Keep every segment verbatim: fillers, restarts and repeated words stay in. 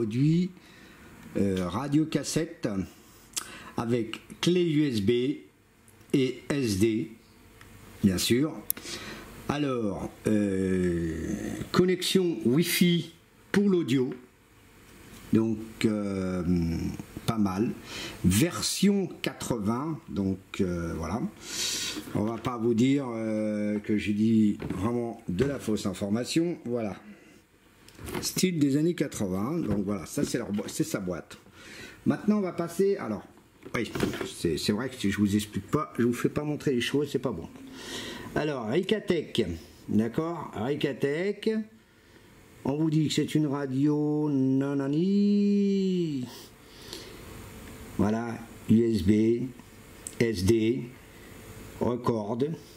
produit euh, radio-cassette avec clé U S B et S D, bien sûr. Alors, euh, connexion Wi-Fi pour l'audio, donc euh, pas mal. Version quatre-vingts, donc euh, voilà. On va pas vous dire euh, que j'ai dit vraiment de la fausse information, voilà. Style des années quatre-vingts, donc voilà, ça c'est leur c'est sa boîte. Maintenant on va passer, alors, oui, c'est vrai que si je vous explique pas, je vous fais pas montrer les choses, c'est pas bon. Alors, Ricatech, d'accord, Ricatech, on vous dit que c'est une radio nanani, voilà, U S B, S D, record,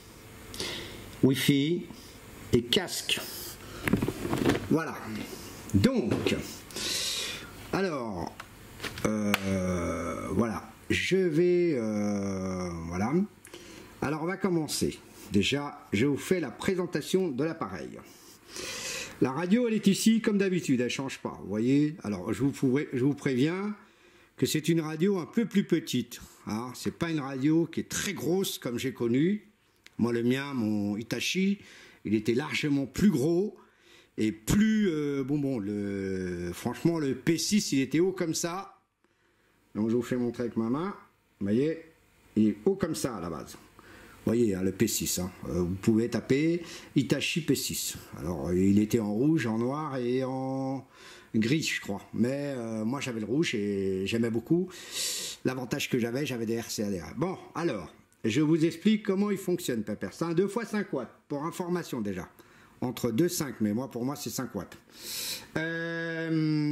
Wi-Fi et casque. Voilà. Donc, alors, euh, voilà, je vais, euh, voilà. Alors, on va commencer. Déjà, je vous fais la présentation de l'appareil. La radio, elle est ici comme d'habitude, elle ne change pas. Vous voyez, alors je vous, pourrais, je vous préviens que c'est une radio un peu plus petite. Hein. Ce n'est pas une radio qui est très grosse comme j'ai connu. Moi, le mien, mon Hitachi, il était largement plus gros et plus... Euh, bon, bon, le, franchement, le P six, il était haut comme ça. Donc, je vous fais montrer avec ma main. Vous voyez, il est haut comme ça à la base. Vous voyez, hein, le P six, hein. euh, vous pouvez taper Hitachi P six. Alors, il était en rouge, en noir et en gris, je crois. Mais euh, moi, j'avais le rouge et j'aimais beaucoup. L'avantage que j'avais, j'avais des R C A D R. Bon, alors, je vous explique comment il fonctionne, Pepper. C'est un deux fois cinq watts, pour information déjà. Entre deux et cinq, mais moi, pour moi, c'est cinq watts. Euh...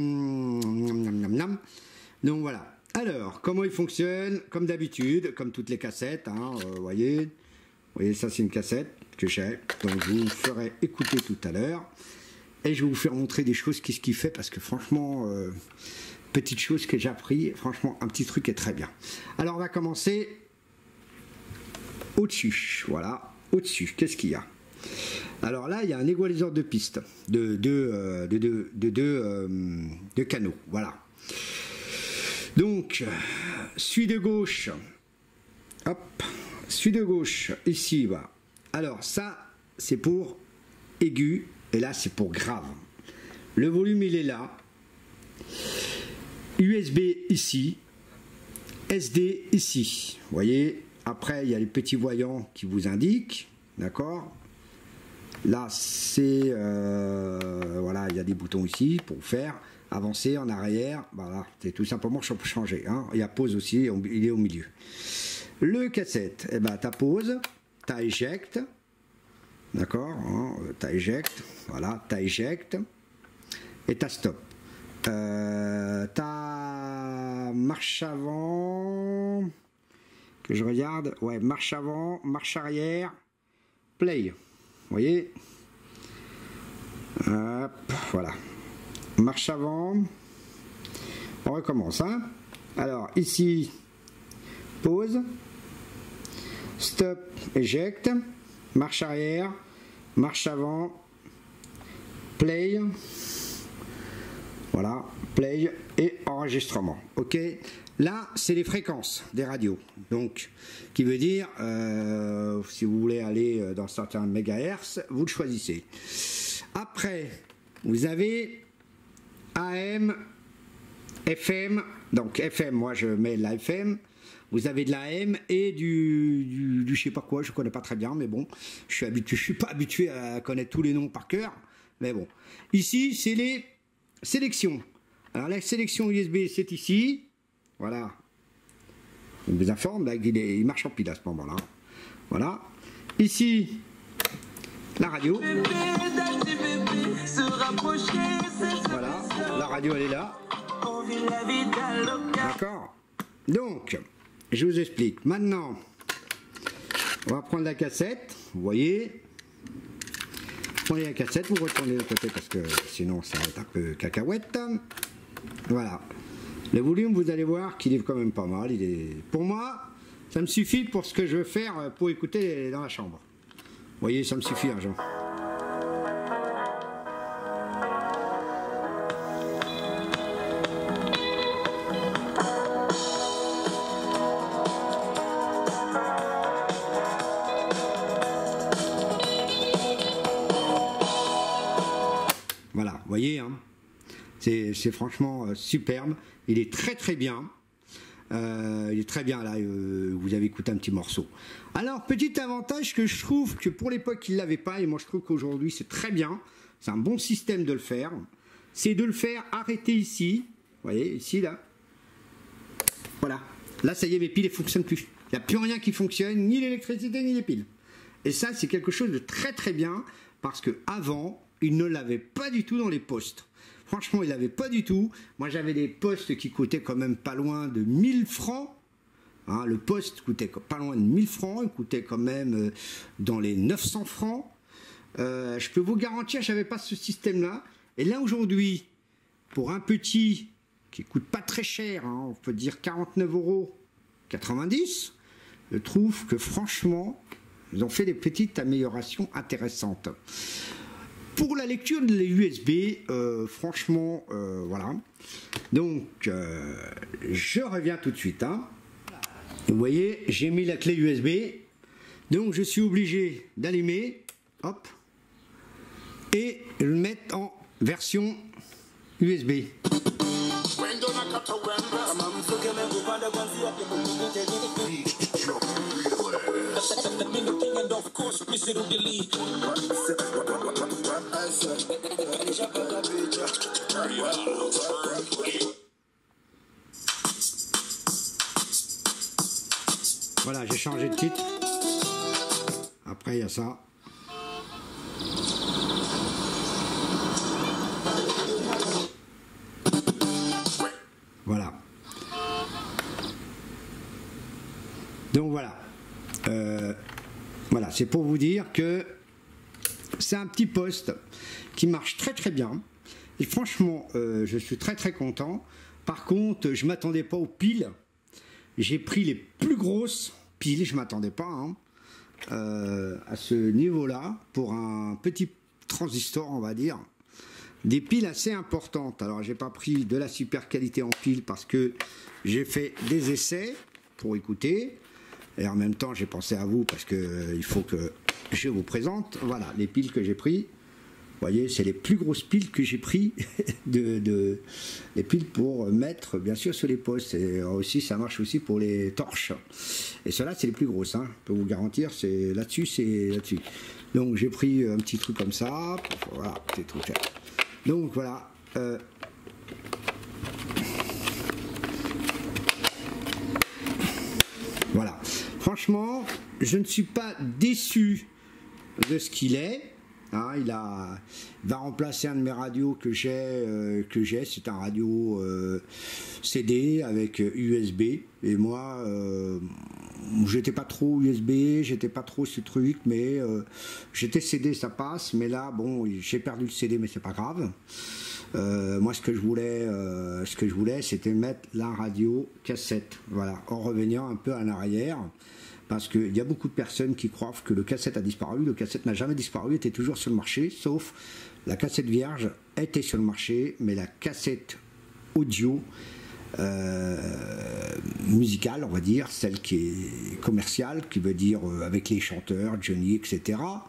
Donc, voilà. Alors, comment il fonctionne? Comme d'habitude, comme toutes les cassettes, hein, euh, vous voyez. Vous voyez, ça c'est une cassette que j'ai, donc je vous ferai écouter tout à l'heure. Et je vais vous faire montrer des choses, qu'est-ce qu'il fait, parce que franchement, euh, petite chose que j'ai appris, franchement, un petit truc est très bien. Alors on va commencer au-dessus, voilà, au-dessus, qu'est-ce qu'il y a? Alors là, il y a un égaliseur de pistes, de deux euh, de, de, de, de, euh, de canaux, voilà. Donc, celui de gauche, hop, celui de gauche, ici, va. Alors, ça, c'est pour aigu, et là, c'est pour grave. Le volume, il est là. U S B ici. S D ici. Vous voyez, après, il y a les petits voyants qui vous indiquent, d'accord? Là, c'est, euh, voilà, il y a des boutons ici pour faire avancer, en arrière, voilà, c'est tout simplement pour changer. Hein. Il y a pause aussi, il est au milieu. Le cassette, eh ben, tu as pause, tu as éjecte, d'accord, hein, tu as éjecte, voilà, tu as éjecte, et tu as stop. Euh, tu as marche avant, que je regarde, ouais, marche avant, marche arrière, play, vous voyez, hop, voilà, marche avant, on recommence, hein. Alors, ici, pause, stop, éjecte, marche arrière, marche avant, play, voilà, play et enregistrement. Ok, là c'est les fréquences des radios, donc qui veut dire euh, si vous voulez aller dans certains mégahertz, vous le choisissez. Après, vous avez A M, F M, donc F M, moi je mets la F M. Vous avez de l'A M et du, du, du je sais pas quoi, je connais pas très bien, mais bon, je suis habitué, je suis pas habitué à connaître tous les noms par cœur, mais bon. Ici, c'est les sélections. Alors la sélection U S B, c'est ici, voilà. On vous informe, là, il, est, il marche en pile à ce moment-là. Voilà. Ici, la radio. Voilà, la radio elle est là. D'accord. Donc, je vous explique. Maintenant, on va prendre la cassette. Vous voyez, vous prenez la cassette, vous retournez de côté parce que sinon ça va être un peu cacahuète. Voilà. Le volume, vous allez voir qu'il est quand même pas mal. Il est... Pour moi, ça me suffit pour ce que je veux faire pour écouter dans la chambre. Vous voyez, ça me suffit, hein, Jean. C'est franchement euh, superbe. Il est très très bien. Euh, il est très bien là, euh, vous avez écouté un petit morceau. Alors, petit avantage que je trouve que pour l'époque il ne l'avait pas, et moi je trouve qu'aujourd'hui c'est très bien, c'est un bon système de le faire, c'est de le faire arrêter ici, vous voyez, ici là, voilà, là ça y est, mes piles ne fonctionnent plus, il n'y a plus rien qui fonctionne, ni l'électricité ni les piles. Et ça c'est quelque chose de très très bien, parce que avant il ne l'avait pas du tout dans les postes. Franchement, il n'avait pas du tout. Moi, j'avais des postes qui coûtaient quand même pas loin de mille francs. Hein, le poste coûtait pas loin de mille francs. Il coûtait quand même euh, dans les neuf cents francs. Euh, je peux vous garantir, je n'avais pas ce système-là. Et là, aujourd'hui, pour un petit qui ne coûte pas très cher, hein, on peut dire quarante-neuf euros quatre-vingt-dix, je trouve que franchement, ils ont fait des petites améliorations intéressantes. Pour la lecture de l'U S B, euh, franchement, euh, voilà. Donc, euh, je reviens tout de suite. Hein. Vous voyez, j'ai mis la clé U S B. Donc, je suis obligé d'allumer, hop, et le mettre en version U S B. Voilà, j'ai changé de titre. Après, il y a ça. Voilà. Donc voilà. Euh, voilà, c'est pour vous dire que c'est un petit poste qui marche très très bien. Et franchement, euh, je suis très très content. Par contre, je ne m'attendais pas aux piles. J'ai pris les plus grosses piles, je ne m'attendais pas hein, euh, à ce niveau-là pour un petit transistor, on va dire. Des piles assez importantes. Alors, j'ai pas pris de la super qualité en pile parce que j'ai fait des essais pour écouter. Et en même temps, j'ai pensé à vous parce que euh, il faut que je vous présente. Voilà, les piles que j'ai pris. Vous voyez, c'est les plus grosses piles que j'ai pris de, de les piles pour mettre, bien sûr, sur les postes. Et aussi, ça marche aussi pour les torches. Et ceux-là, c'est les plus grosses. Hein. Je peux vous garantir, c'est là-dessus, c'est là-dessus. Donc, j'ai pris un petit truc comme ça. Voilà, c'est tout fait. Donc voilà, euh, voilà. Franchement, je ne suis pas déçu de ce qu'il est. Hein, il, a, il va remplacer un de mes radios que j'ai. Euh, que j'ai, c'est un radio euh, C D avec U S B. Et moi, euh, j'étais pas trop U S B, j'étais pas trop ce truc, mais euh, j'étais C D, ça passe. Mais là, bon, j'ai perdu le C D, mais c'est pas grave. Euh, moi, ce que je voulais, euh, ce que je voulais, c'était mettre la radio cassette. Voilà, en revenant un peu en arrière. Parce qu'il y a beaucoup de personnes qui croient que le cassette a disparu. Le cassette n'a jamais disparu, était toujours sur le marché, sauf la cassette vierge était sur le marché, mais la cassette audio euh, musicale, on va dire, celle qui est commerciale, qui veut dire euh, avec les chanteurs, Johnny, et cetera,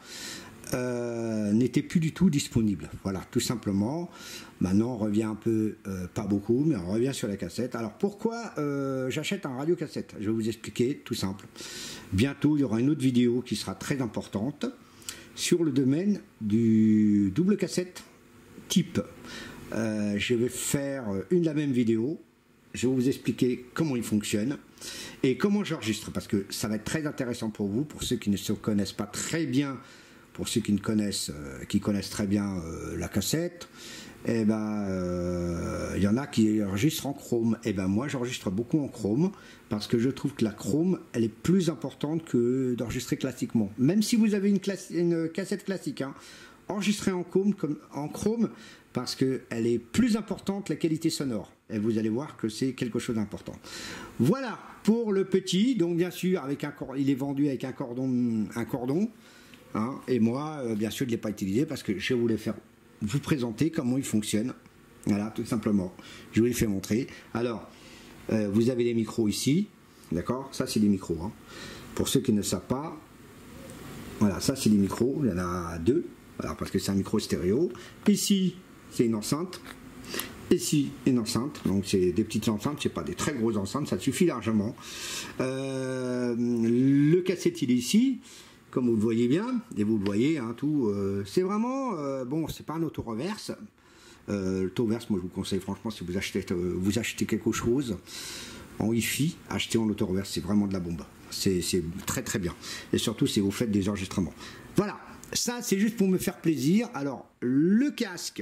euh, n'était plus du tout disponible. Voilà, tout simplement. Maintenant, on revient un peu, euh, pas beaucoup, mais on revient sur la cassette. Alors, pourquoi euh, j'achète un radio-cassette? Je vais vous expliquer, tout simple. Bientôt, il y aura une autre vidéo qui sera très importante sur le domaine du double cassette type. Euh, je vais faire une la même vidéo. Je vais vous expliquer comment il fonctionne et comment j'enregistre, parce que ça va être très intéressant pour vous, pour ceux qui ne se connaissent pas très bien, pour ceux qui ne connaissent, euh, qui connaissent très bien euh, la cassette. Eh ben, euh, il y en a qui enregistrent en Chrome. Eh ben, moi, j'enregistre beaucoup en Chrome parce que je trouve que la Chrome, elle est plus importante que d'enregistrer classiquement. Même si vous avez une, une cassette classique, hein, enregistrez en Chrome, comme, en Chrome parce qu'elle est plus importante, la qualité sonore. Et vous allez voir que c'est quelque chose d'important. Voilà pour le petit. Donc, bien sûr, avec un, il est vendu avec un cordon, un cordon. Hein, et moi, euh, bien sûr, je ne l'ai pas utilisé parce que je voulais faire vous présenter comment il fonctionne. Voilà, tout simplement. Je vous l'ai fait montrer. Alors, euh, vous avez les micros ici. D'accord? Ça, c'est des micros. Hein. Pour ceux qui ne savent pas, voilà, ça, c'est des micros. Il y en a deux. Voilà, parce que c'est un micro stéréo. Ici, c'est une enceinte. ici une enceinte, donc c'est des petites enceintes, c'est pas des très grosses enceintes, ça suffit largement. Euh, le cassette il est ici, comme vous le voyez bien, et vous le voyez, hein, tout. Euh, c'est vraiment, euh, bon, c'est pas un auto-reverse. Euh, l'auto-reverse, moi je vous conseille franchement, si vous achetez, euh, vous achetez quelque chose en Wi-Fi, achetez en auto-reverse, c'est vraiment de la bombe. C'est très très bien. Et surtout si vous faites des enregistrements. Voilà, ça c'est juste pour me faire plaisir. Alors, le casque,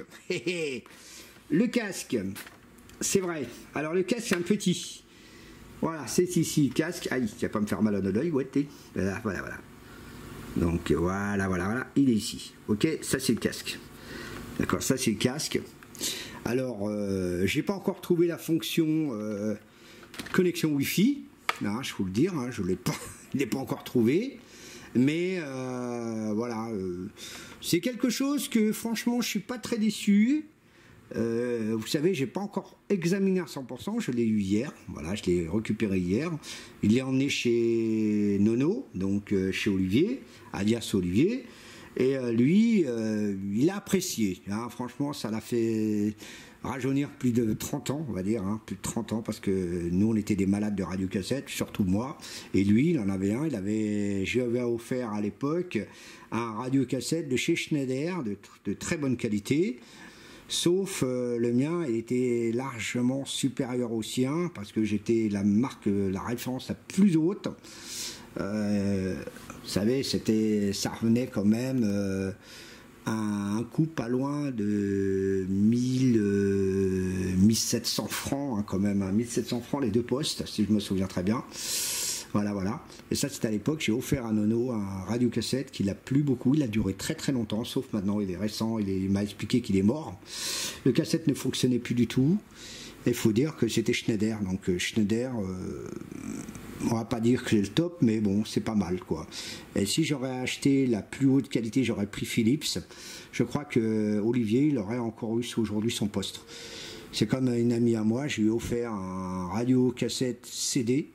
le casque, c'est vrai. Alors le casque c'est un petit. Voilà, c'est ici le casque. Aïe, il va pas me faire mal à l'œil, ouais, voilà, voilà, voilà. Donc voilà, voilà, voilà, il est ici. Ok, ça c'est le casque. D'accord, ça c'est le casque. Alors, euh, j'ai pas encore trouvé la fonction euh, connexion Wi-Fi. Là, je vous le dire, hein, je ne l'ai pas, pas encore trouvé. Mais euh, voilà, euh, c'est quelque chose que franchement, je suis pas très déçu. Euh, vous savez, j'ai pas encore examiné à cent pour cent. Je l'ai eu hier. Voilà, je l'ai récupéré hier. Il l'est emmené chez Nono, donc euh, chez Olivier, alias Olivier. Et euh, lui, euh, il a apprécié. Hein, franchement, ça l'a fait rajeunir plus de trente ans, on va dire, hein, plus de trente ans, parce que nous, on était des malades de radiocassette, surtout moi. Et lui, il en avait un. Il avait, je lui avais offert à l'époque un radiocassette de chez Schneider, de, de très bonne qualité. Sauf euh, le mien, il était largement supérieur au sien, parce que j'étais la marque, la référence la plus haute. Euh, vous savez, c'était, ça revenait quand même euh, à un coût pas loin de mille, euh, mille sept cents francs, hein, quand même, hein, mille sept cents francs les deux postes, si je me souviens très bien. Voilà, voilà. Et ça, c'était à l'époque, j'ai offert à Nono un radiocassette qui l'a plu beaucoup. Il a duré très très longtemps, sauf maintenant, il est récent, il, est, il m'a expliqué qu'il est mort. Le cassette ne fonctionnait plus du tout. Il faut dire que c'était Schneider. Donc euh, Schneider, euh, on va pas dire que c'est le top, mais bon, c'est pas mal, quoi. Et si j'aurais acheté la plus haute qualité, j'aurais pris Philips. Je crois que Olivier, il aurait encore eu aujourd'hui son poste. C'est comme une amie à moi, je lui ai offert un radiocassette C D.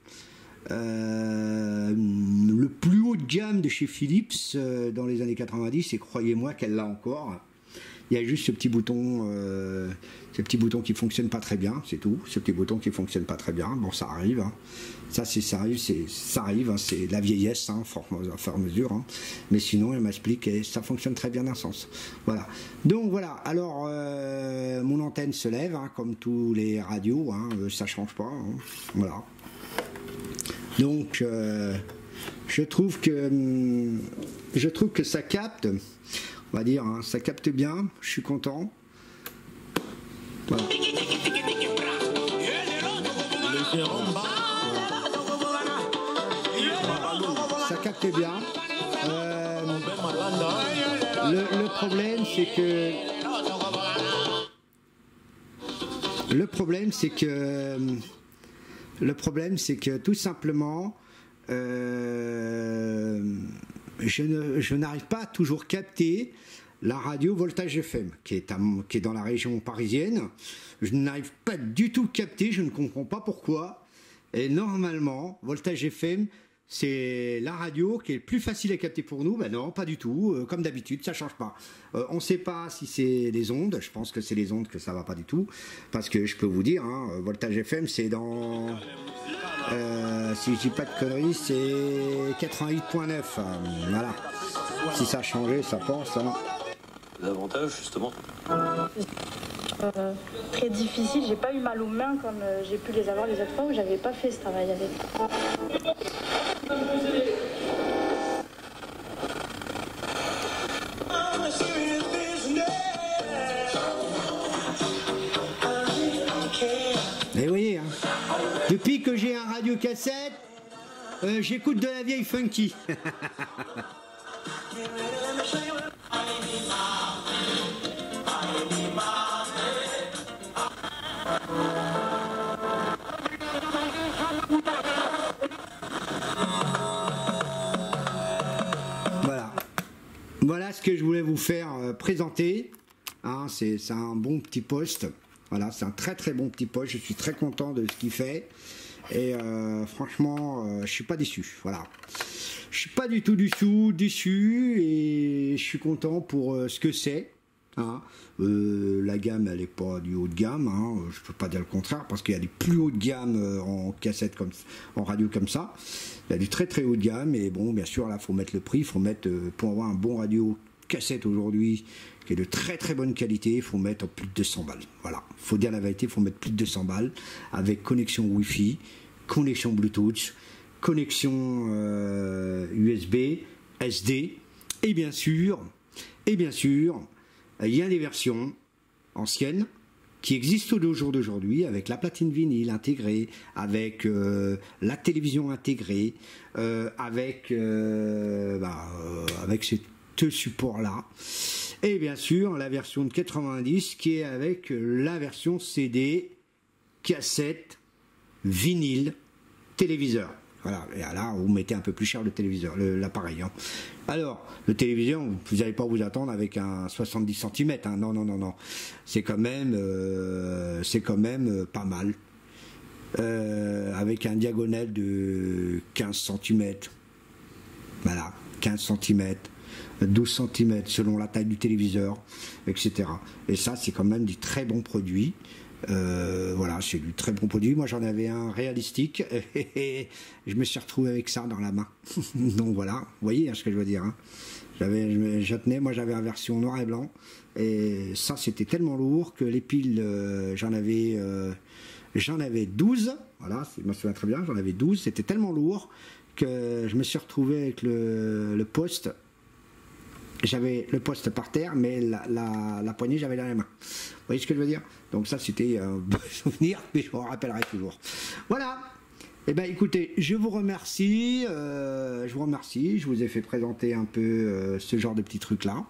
Euh, le plus haut de gamme de chez Philips euh, dans les années quatre-vingt-dix, et croyez-moi qu'elle l'a encore. Il y a juste ce petit bouton, euh, ce petit bouton qui fonctionne pas très bien, c'est tout. Ce petit bouton qui fonctionne pas très bien. Bon, ça arrive. Hein. Ça, c'est ça arrive, c'est ça arrive. Hein. C'est la vieillesse, hein, à faire mesure. Hein. Mais sinon, elle m'explique et ça fonctionne très bien d'un sens. Voilà. Donc voilà. Alors, euh, mon antenne se lève, hein, comme tous les radios. Hein, ça change pas. Hein. Voilà. Donc, euh, je trouve que je trouve que ça capte. On va dire, hein, ça capte bien, je suis content. Voilà. Ça capte bien. Euh, le, le problème, c'est que le problème, c'est que le problème, c'est que tout simplement. Euh, je ne, je n'arrive pas à toujours capter la radio Voltage F M qui est, à, qui est dans la région parisienne. Je n'arrive pas du tout à capter, je ne comprends pas pourquoi. Et normalement, Voltage F M, c'est la radio qui est le plus facile à capter pour nous. Ben non, pas du tout. Euh, comme d'habitude, ça ne change pas. Euh, on ne sait pas si c'est les ondes. Je pense que c'est les ondes que ça ne va pas du tout. Parce que je peux vous dire, hein, Voltage F M, c'est dans... Euh, si je dis pas de conneries, c'est quatre-vingt-huit point neuf. Euh, voilà. Si ça a changé, ça pense. Hein. L'avantage, justement. Euh, très difficile. J'ai pas eu mal aux mains comme euh, j'ai pu les avoir les autres fois où j'avais pas fait ce travail avec. Et vous voyez, hein, depuis que j'ai un radiocassette, euh, j'écoute de la vieille funky. Voilà. Voilà ce que je voulais vous faire euh, présenter. Hein, c'est un bon petit poste. Voilà, c'est un très très bon petit poste. Je suis très content de ce qu'il fait. Et euh, franchement, euh, je suis pas déçu. Voilà. Je suis pas du tout du tout déçu et je suis content pour euh, ce que c'est. Hein. Euh, la gamme, elle n'est pas du haut de gamme, hein. Je ne peux pas dire le contraire, parce qu'il y a des plus hauts de gamme en cassette, comme, en radio comme ça. Il y a du très très haut de gamme, et bon, bien sûr, là, il faut mettre le prix, il faut mettre, pour avoir un bon radio cassette aujourd'hui, qui est de très très bonne qualité, il faut mettre plus de deux cents balles. Voilà, il faut dire la vérité, il faut mettre plus de deux cents balles, avec connexion Wi-Fi, connexion Bluetooth, connexion euh, U S B, S D, et bien sûr, et bien sûr, il y a des versions anciennes qui existent au jour d'aujourd'hui, avec la platine vinyle intégrée, avec euh, la télévision intégrée, euh, avec, euh, bah, euh, avec ces deux supports-là, et bien sûr la version de quatre-vingt-dix qui est avec la version C D, cassette, vinyle, téléviseur. Voilà, et là, vous mettez un peu plus cher le téléviseur, l'appareil. Hein. Alors, le téléviseur, vous n'allez pas vous attendre avec un soixante-dix centimètres. Hein. Non, non, non, non. C'est quand même, euh, c'est quand même euh, pas mal. Euh, avec un diagonale de quinze centimètres. Voilà, quinze centimètres, douze centimètres selon la taille du téléviseur, et cetera. Et ça, c'est quand même du très bon produit. Euh, voilà, c'est du très bon produit. Moi, j'en avais un réalistique et je me suis retrouvé avec ça dans la main. Donc voilà, vous voyez hein, ce que je veux dire. Hein. J'avais, je tenais, moi, j'avais la version noir et blanc et ça, c'était tellement lourd que les piles, euh, j'en avais, euh, j'en avais douze. Voilà, je me souviens très bien, j'en avais douze. C'était tellement lourd que je me suis retrouvé avec le, le poste. J'avais le poste par terre, mais la, la, la poignée, j'avais dans les mains. Vous voyez ce que je veux dire? Donc ça, c'était un bon souvenir, mais je m'en rappellerai toujours. Voilà. Eh bien, écoutez, je vous remercie. Euh, je vous remercie. Je vous ai fait présenter un peu euh, ce genre de petits trucs-là.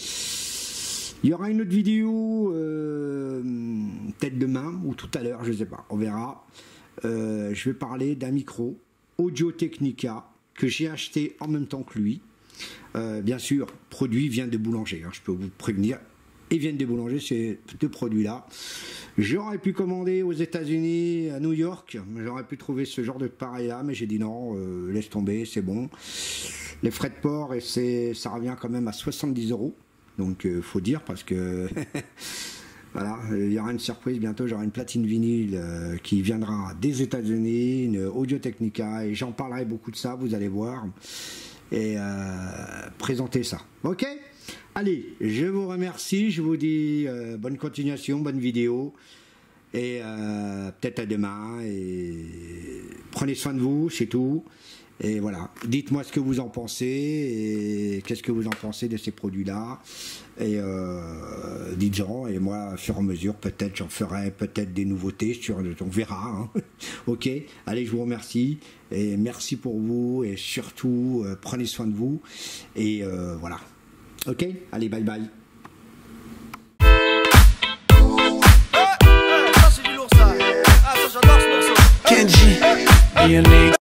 Il y aura une autre vidéo, euh, peut-être demain ou tout à l'heure, je ne sais pas. On verra. Euh, je vais parler d'un micro Audio-Technica que j'ai acheté en même temps que lui. Euh, bien sûr, produit vient de boulanger, hein, je peux vous prévenir, ils viennent de boulanger ces deux produits-là. J'aurais pu commander aux États-Unis, à New York, j'aurais pu trouver ce genre de pareil-là, mais j'ai dit non, euh, laisse tomber, c'est bon. Les frais de port, et c'est, ça revient quand même à soixante-dix euros, donc il euh, faut dire parce que voilà, il y aura une surprise bientôt, j'aurai une platine vinyle euh, qui viendra des États-Unis, une Audio-Technica, et j'en parlerai beaucoup de ça, vous allez voir. Et euh, présenter ça. Ok? Allez, je vous remercie, je vous dis euh, bonne continuation, bonne vidéo, et euh, peut-être à demain, et prenez soin de vous, c'est tout, et voilà, dites-moi ce que vous en pensez, et qu'est-ce que vous en pensez de ces produits-là, et euh, dites-en, et moi, au fur et à mesure, peut-être j'en ferai peut-être des nouveautés, sur, on verra, hein. Ok, allez, je vous remercie, et merci pour vous, et surtout, euh, prenez soin de vous, et euh, voilà. Ok, allez, bye bye. Ça c'est du lourd ça. Ah ça j'adore ce morceau. Kenji,